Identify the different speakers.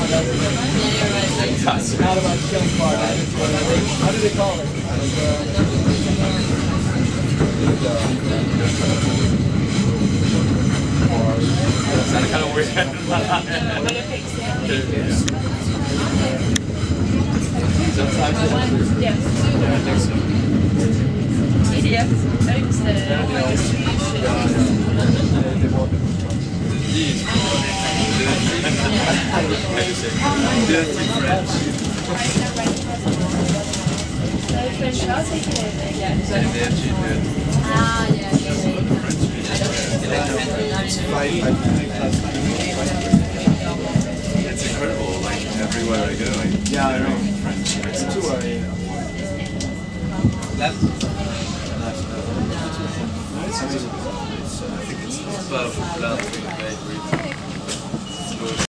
Speaker 1: Not about killing part. How do they call it?
Speaker 2: Sounded kind of weird. Sometimes.
Speaker 3: Yes.
Speaker 2: Yeah, I think so.
Speaker 3: PDF.
Speaker 2: Dirty French.
Speaker 3: French aussi que
Speaker 2: Ah,
Speaker 3: yeah.
Speaker 2: It's incredible, like everywhere I go, yeah, I know French. It's too left. I think it's above